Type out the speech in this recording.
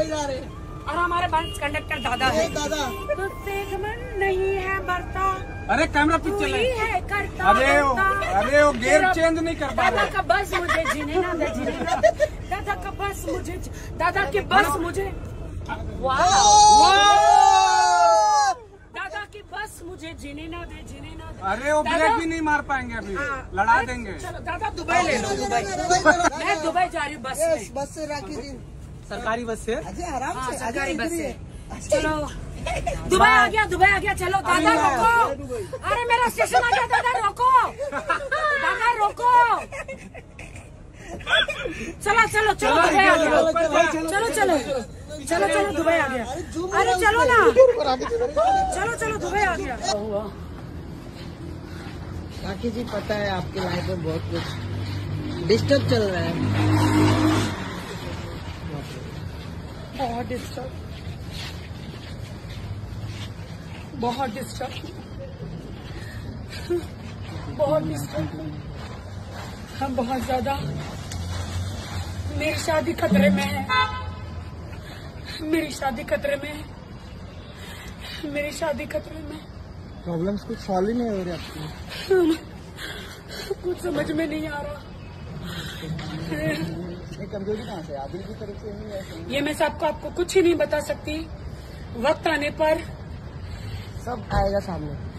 Dubai जा रहे हैं और हमारे बस कंडक्टर दादा है। दादा तुझसे मन नहीं है बढ़ता, अरे कैमरा पीछे तू ही है करता। अरे वो गेयर चेंज नहीं कर पा दादा रहे। का बस मुझे जीने ना दे, जीने ना दे। दादा का बस मुझे, दादा की बस मुझे, वाह दादा की बस मुझे जीने ना दे, जीने ना दे। अरे वो ब्रेक भी नहीं मार पाएंगे अभी, लड़ा देंगे। चलो दादा दुबई ले लो, दुबई। मैं दुबई जा रही हूँ बस में। बस से राखी जी सरकारी बस से अजय आराम से सरकारी बस से। चलो दुबई आ गया, दुबई आ गया। चलो दादा रोको, अरे मेरा स्टेशन आ गया। दादा रोको, दादा रोको। चलो चलो चलो दुबई आ गया। चलो चलो चलो चलो दुबई आ गया। अरे चलो ना, चलो चलो दुबई आ गया। राखी जी पता है आपकी लाइफ में बहुत कुछ डिस्टर्ब चल रहा है। बहुत डिस्टर्ब, बहुत डिस्टर्ब, बहुत डिस्टर्ब, हम बहुत ज्यादा। मेरी शादी खतरे में है, मेरी शादी खतरे में है, मेरी शादी खतरे में है। प्रॉब्लम्स कुछ सॉल्व ही नहीं हो रहे आपकी। कुछ समझ में नहीं आ रहा। कमजोरी कहाँ से आदिल की तरफ से ही है? ये मैं सबको आपको कुछ ही नहीं बता सकती। वक्त आने पर सब आएगा सामने।